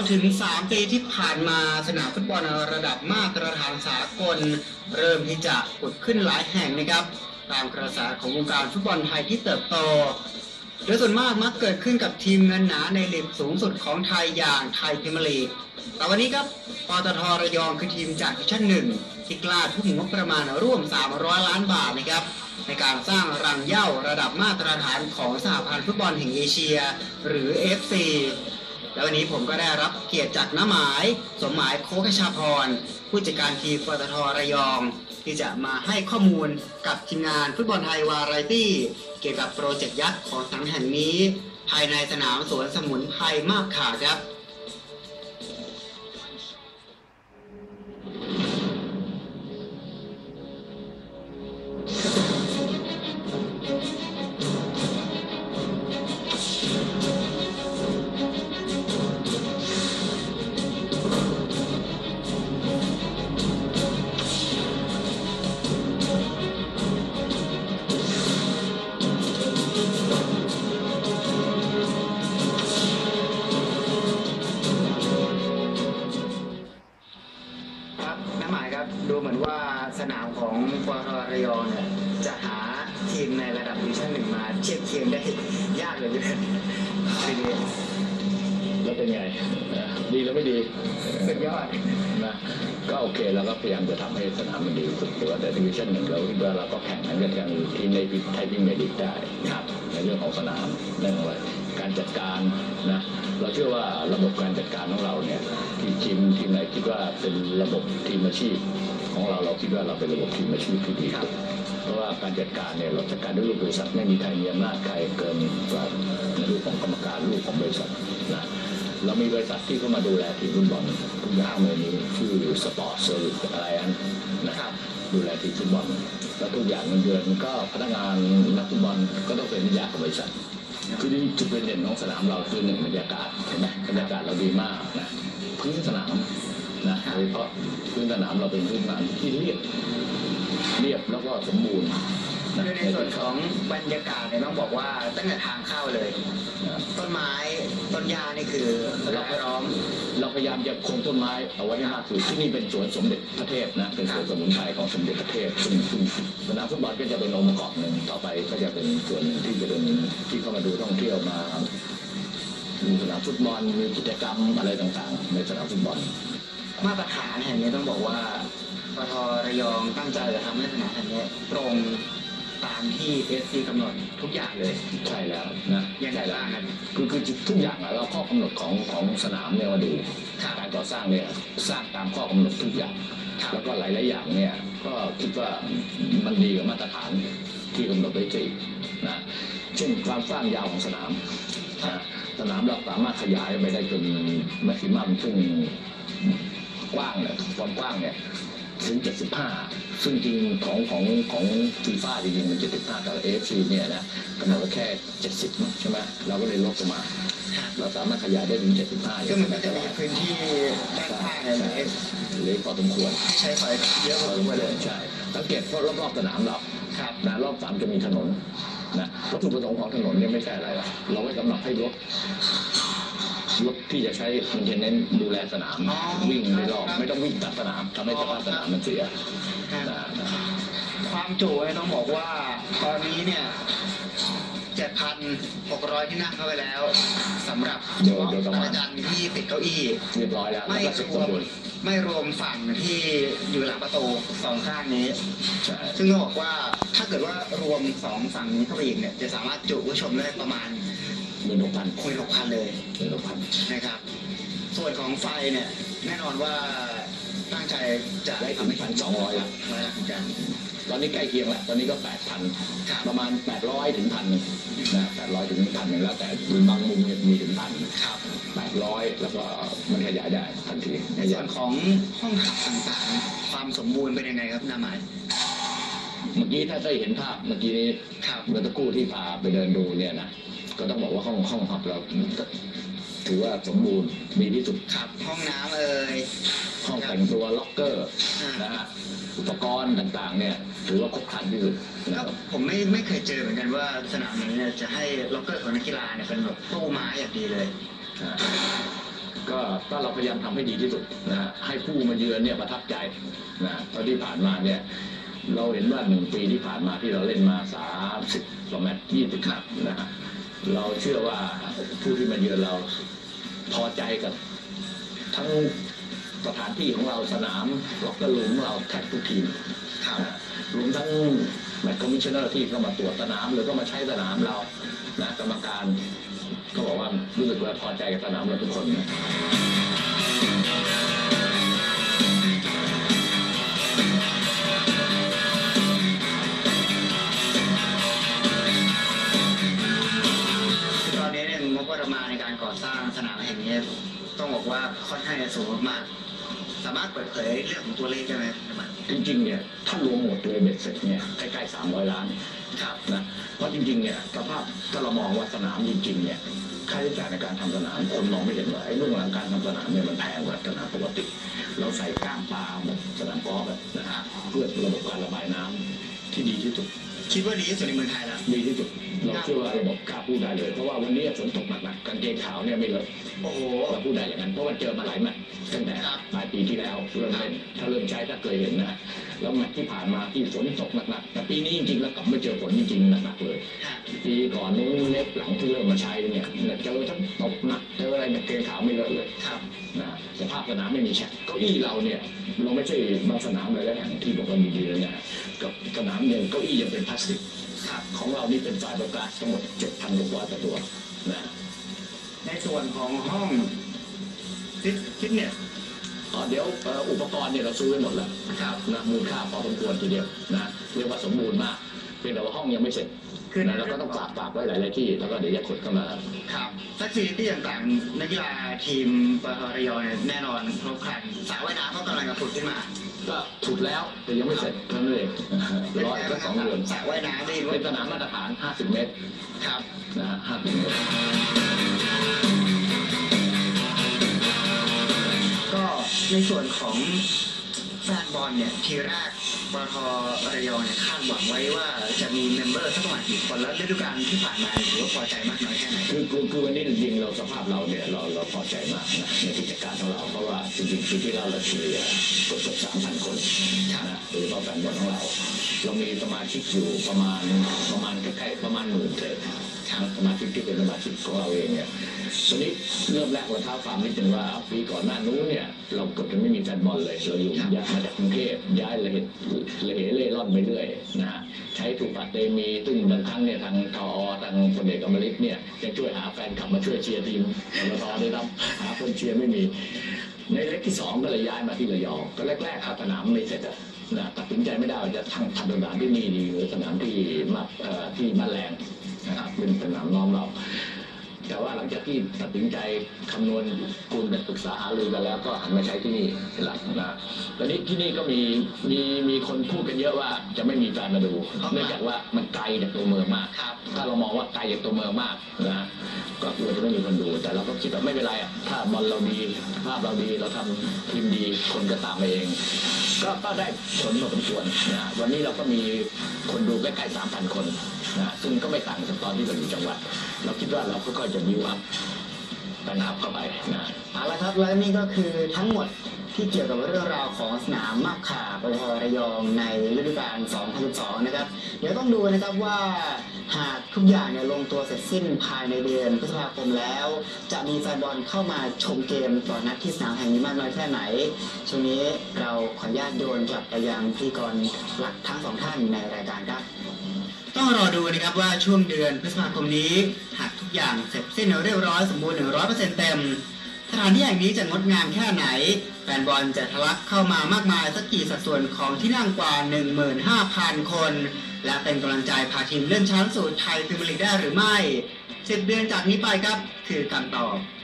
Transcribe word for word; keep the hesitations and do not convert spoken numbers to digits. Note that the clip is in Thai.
ถึงสามปีที่ผ่านมาสนามฟุตบอลระดับมาตรฐานสากลเริ่มที่จะผุดขึ้นหลายแห่งนะครับตามกระแสของวงการฟุตบอลไทยที่เติบโตโดยส่วนมากมักเกิดขึ้นกับทีมเงินหนาในลีกสูงสุดของไทยอย่างไทยพรีเมียร์ลีกแต่วันนี้ครับปตท.ระยองคือทีมจากดิวิชั่นหนึ่งที่กล้าทุ่มงบประมาณร่วมสามร้อยล้านบาทนะครับในการสร้างรังเหย้าระดับมาตรฐานของสหพันธ์ฟุตบอลแห่งเอเชียหรือ เอฟ ซี แล้ววันนี้ผมก็ได้รับเกียรติจากน้าหมายสมหมายโคกชาพรผู้จัดการทีมปตท.ระยองที่จะมาให้ข้อมูลกับทีมงานฟุตบอลไทยวาไรตี้เกี่ยวกับโปรเจกต์ยักษ์ของสนามแห่งนี้ภายในสนามสวนสมุนไพรมาบขาครับดูเหมือนว่าสนามของปตท.ระยองเนี่ยจะหาทีมในระดับดิวิชั่นหนึ่งมาเทียบเคียงได้ยากเลยทีเดียวแล้วเป็นไงดีแล้วไม่ดีสุดยอดนะก็โอเคเราก็พยายามจะทำให้สนามมันดีสุดตัวแต่ดิวิชั่นหนึ่งเราคิดว่าเราก็แข่งขันกันอย่างทีมในไทยพรีเมียร์ลีกได้ครับในเรื่องของสนามเรื่องอะไรการจัดการนะเราเชื่อว่าระบบการจัดการของเราเนี่ยที่ทีมทีมไหนคิดว่าเป็นระบบทีมอาชีพของเราเราคิดว่าเราเป็นระบบทีมอาชีพที่ดีเพราะว่าการจัดการเนี่ยเราจัดการด้วยรูปบริษัทไม่มีใครมีอำนาจใครเกินกว่าในรูปของกรรมการรูปของบริษัทนะเรามีบริษัทที่เข้ามาดูแลทีมฟุตบอลทุกอย่างเลยนี้ชื่อสปอร์ตเซอร์วิสอะไรอันนะครับดูแลทีมฟุตบอลแล้วทุกอย่างเงินเดือนก็พนักงานนักฟุตบอลก็ต้องเป็นยาของบริษัทคือจุดเด่นของสนามเราคือหนึ่งบรรยากาศเห็นไหมบรรยากาศเราดีมากนะพื้นสนามนะโดยเฉพาะพื้นสนามเราเป็นพื้นสนามที่เรียบเรียบแล้วก็สมบูรณ์ในส่วนของบรรยากาศเนี่ยต้องบอกว่าตั้งแต่ทางเข้าเลยต้นไม้ต้นหญ้านี่คือเราพร้อมเราพยายามจะคงต้นไม้เอาไว้ให้มากที่สุดที่นี่เป็นสวนสมเด็จพระเทพนะเป็นสวนสมุนไพรของสมเด็จพระเทพซึ่งสนามฟุตบอลก็จะเป็นองค์ประกอบหนึ่งต่อไปก็จะเป็นส่วนหนึ่งที่จะเป็นที่เข้ามาดูท่องเที่ยวมามีสนามฟุตบอลมีกิจกรรมอะไรต่างๆในสนามฟุตบอลมาตรฐานแห่งนี้ต้องบอกว่าปตท.ระยองตั้งใจจะทำให้สนามแห่งนี้ตรงตามที่ เอฟ ซี กำหนดทุกอย่างเลยใช่แล้วนะยังไงบ้างครับคือคือทุกอย่างเราข้อกำหนดของของสนามเนี่ยมาดูการก่อสร้างเนี่ยสร้างตามข้อกำหนดทุกอย่างแล้วก็หลายๆอย่างเนี่ยก็คิดว่ามันดีกับมาตรฐานที่กำหนดไว้จริงนะเช่นความกว้างยาวของสนามสนามเราสามารถขยายไปได้จนแม็กซิมัมซึ่งกว้างเนี่ยความกว้างเนี่ยถึงเจ็ดสิบห้าซึ่งจริงของของของฟีฟ่าจริงๆมันเจ็ดสิบห้าแต่ เอ เอฟ ซี เนี่ยนะกำหนดแค่เจ็ดสิบใช่ไหมเราก็เลยลดลงมาเราสามารถขยายได้ถึงเจ็ดสิบห้าก็มันก็จะมีพื้นที่ด้านข้างเนี่ยเล็กพอสมควรใช้ไฟเยอะพอสมควรเลยใช่สังเกตเพราะรอบๆสนามเรานะรอบสนามจะมีถนนนะวัตถุประสงค์ของถนนเนี่ยไม่ใช่อะไรหรอกเราไว้กำหนดให้รถรถที่จะใช้มันจะเน้นดูแลสนามวิ่งในรอบไม่ต้องวิ่งตัดสนามทำให้สภาพสนามมันเสียความจุต้องบอกว่าตอนนี้เนี่ย เจ็ดพันหกร้อย ที่นั่งเข้าไปแล้วสำหรับเฉพาะอาจารย์ที่ติดเก้าอี้เรียบร้อยแล้วไม่รวมไม่รวมฝั่งที่อยู่หลังประตูสองข้างนี้ซึ่งต้องบอกว่าถ้าเกิดว่ารวมสองฝั่งนี้เข้าไปอีกเนี่ยจะสามารถจุผู้ชมได้ประมาณหมื่นหกพันหมื่นหกพันเลยหมื่นหกพันนะครับส่วนของไฟเนี่ยแน่นอนว่าตั้งใจจะได้ถึงพันสองร้อยละมาแล้วกันตอนนี้ใกล้เคียงแล้วตอนนี้ก็แปดพันประมาณแปดร้อยถึงพันนะแปดร้อยถึงพันหนึ่งแล้วแต่บางมุมมีถึงพันแปดร้อยแล้วก็มันขยายได้ทันทีในส่วนของห้องขับต่างๆความสมบูรณ์เป็นยังไงครับนาหมายเมื่อกี้ถ้าได้เห็นภาพเมื่อกี้นี้เมื่อตะกู้ที่พาไปเดินดูเนี่ยนะก็ต้องบอกว่าห้องห้องขับเราถือว่าสมบูรณ์ดีที่สุดครับห้องน้ำเอ่ยห้องแต่งตัวล็อกเกอร์นะฮะอุปกรณ์ต่างๆเนี่ยถือว่าครบครันที่สุดนะครับผมไม่ไม่เคยเจอเหมือนกันว่าสนามนี้เนี่ยจะให้ล็อกเกอร์ของนักกีฬาเนี่ยเป็นแบบตู้ไม้อย่างดีเลยก็ก็เราพยายามทำให้ดีที่สุดนะฮะให้ผู้มาเยือนเนี่ยประทับใจนะเพราะที่ผ่านมาเนี่ยเราเห็นว่าหนึ่งปีที่ผ่านมาที่เราเล่นมาสามสิบกว่าแมตช์ยี่สิบนัดนะฮะเราเชื่อว่าผู้ที่มาเยือนเราพอใจกับทั้งสถานที่ของเราสนามล็อกเกอร์รูมของเราแทบทุกทีมรวมทั้งแมตช์คอมมิชชั่นเนอร์ที่เข้ามาตรวจสนามหรือก็มาใช้สนามเรานะกรรมการก็บอกว่ารู้สึกว่าพอใจกับสนามเราทุกคนนะตอนนี้เนี่ยงบประมาณในการก่อสร้างสนามแห่งนี้ต้องบอกว่าค่อนข้างจะสูงมากๆสามารถเปิดเผยเรื่องของตัวเลขได้ไหมจริงๆเนี่ยถ้ารวมหมดเลยเบ็ดเสร็จเนี่ยใกล้ๆสามร้อยล้านครับนะเพราะจริงๆเนี่ยสภาพถ้าเรามองว่าสนามจริงๆเนี่ยค่าใช้จ่ายในการทำสนามคนมองไม่เห็นว่าไอ้เรื่องหลังการทำสนามเนี่ยมันแพงกว่าสนามปกติเราใส่ก้ามปลาแบบสนามกอล์ฟแบบนะฮะเพื่อระบบการระบายน้ำที่ดีที่สุดคิดว่าดีที่สุดในเมืองไทยแล้วดีที่สุดเราเชื่อว่าระบบกล้าพูดได้เลยเพราะว่าวันนี้ฝนตกหนักๆกางเกงขาวเนี่ยไม่เลอะโอ้โหเราพูดได้อย่างนั้นเพราะว่าเจอมาหลายแมตช์ตั้งแต่ปลายปีที่แล้วเริ่มเล่นถ้าเริ่มใช้ถ้าเคยเห็นนะแล้วแมตช์ที่ผ่านมาที่ฝนตกหนักๆแต่ปีนี้จริงๆแล้วกลับไม่เจอฝนจริงๆหนักๆเลยปีก่อนนู้นเล็บหลังที่เริ่มมาใช้เนี่ยเจอทั้งตกหนักเจออะไรกางเกงขาวไม่เลอะเลยครับนะสภาพสนามไม่มีแฉกเก้าอี้เราเนี่ยเราไม่ใช่บางสนามเลยแล้วแห่งที่บอกว่าดีๆเลยนะกับสนามเนี่ยเก้าอี้ยังเป็นพลาสติกของเรานี่เป็นไฟเบอร์กลาสทั้งหมด เจ็ดพันกว่าตัวนะในส่วนของห้องฟิตเนสอ๋อเดี๋ยวอุปกรณ์เนี่ยเราซื้อไว้หมดแล้วนะมูลค่าพอสมควรทีเดียวนะเรียกว่าสมบูรณ์มากเพียงแต่ว่าห้องยังไม่เสร็จนะแล้วก็ต้องฝากฝากไว้หลายๆที่แล้วก็เดี๋ยวจะขนเข้ามาครับแฟคซิลิตี้ต่างๆนักกีฬาทีมปตท.ระยองแน่นอนครบครันสระว่ายน้ำก็กำลังจะผุดขึ้นมาก็ถูกแล้วแต่ยังไม่เสร็จเท่านั้นเองร้อยละสองเดือนสระว่ายน้ำนี่เป็นสนามมาตรฐานห้าสิบเมตรครับนะห้าสิบเมตรก็ในส่วนของแฟนบอลเนี่ยทีแรกปตท.ระยองเนี่ยคาดหวังไว้ว่าจะมีเมมเบอร์สักประมาณกี่คนแล้วฤดูกาลที่ผ่านมาถือว่าพอใจมากน้อยแค่ไหนคือคือคือวันนี้จริงๆเราสภาพเราเนี่ยเราเราพอใจมากนะในกิจการของเราเพราะว่าจริงๆปีที่เราเราเฉลี่ยเกือบสามพันคนนะโดยเฉพาะแฟนบอลของเราเรามีสมาชิกอยู่ประมาณประมาณใกล้ๆประมาณหมื่นเศษสมาชิกที่เป็นสมาชิกของเราเองเนี่ยตอนนี้เริ่มแรกเราเท้าความนิดนึงว่าปีก่อนหน้านู้นเนี่ยเราเกือบจะไม่มีแฟนบอลเลยเราอยู่ย้ายมาจากกรุงเทพย้ายเลยเลยเล่ร่อนไปเรื่อยนะฮะใช้ถูกปัดเตมีซึ่งบางครั้งเนี่ยทางทอทางพลเอกอมริตเนี่ยจะช่วยหาแฟนขับมาช่วยเชียร์ทีมปตท.ด้วยนะหาคนเชียร์ไม่มีในเล็กที่สองก็เลยย้ายมาที่ระยองก็แรกๆครับสนามไม่เสร็จนะตัดสินใจไม่ได้ว่าจะทำทำสนามที่นี่ดีหรือสนามที่มาที่มาแรงนะครับเป็นสนามน้อมเราแต่ว่าหลังจากที่ตัดสินใจคำนวณคูณกันปรึกษาหารือกันแล้วก็หันมาใช้ที่นี่เป็นหลักนะตอนนี้ที่นี่ก็มีมีมีคนพูดกันเยอะว่าจะไม่มีแฟนมาดูเนื่องจากว่ามันไกลจากตัวเมืองมากถ้าเรามองว่าไกลจากตัวเมืองมากนะก็กลัวจะไม่มีคนดูแต่เราก็คิดว่าไม่เป็นไรอ่ะถ้าบอลเราดีภาพเราดีเราทำทีมดีคนก็ตามมาเองก็ก็ได้ผลพอสมควรนะวันนี้เราก็มีคนดูใกล้ๆสามพันคนนะซึ่งก็ไม่ต่างจากตอนที่เราอยู่จังหวัดเราคิดว่าเราค่อยๆจะบิวอัพไปนับเข้าไปนะเอาละครับและนี่ก็คือทั้งหมดที่เกี่ยวกับเรื่องราวของสนามมาบขาปตท.ระยองในฤดูกาลสองพันสิบสองนะครับเดี๋ยวต้องดูนะครับว่าหากทุกอย่างเนี่ยลงตัวเสร็จสิ้นภายในเดือนพฤษภาคมแล้วจะมีแฟนบอลเข้ามาชมเกมต่อนัดที่สนามแห่งนี้มากน้อยแค่ไหนช่วงนี้เราขออนุญาตโยนกลับไปยังพิธีกรหลักทั้งสองท่านในรายการครับต้องรอดูนะครับว่าช่วงเดือนพฤษภาคมนี้หากทุกอย่างเสร็จสิ้นเรียบร้อยสมบูรณ์ หนึ่งร้อยเปอร์เซ็นต์ เต็มสถานที่แห่งนี้จะงดงามแค่ไหนแฟนบอลจะทะลักเข้ามามากมายสักกี่สัดส่วนของที่นั่งกว่า หนึ่งหมื่นห้าพัน คนและเป็นกำลังใจพาทีมเลื่อนชั้นสู่ไทยพรีเมียร์ลีกได้หรือไม่สิบเดือนจากนี้ไปครับคือคำตอบ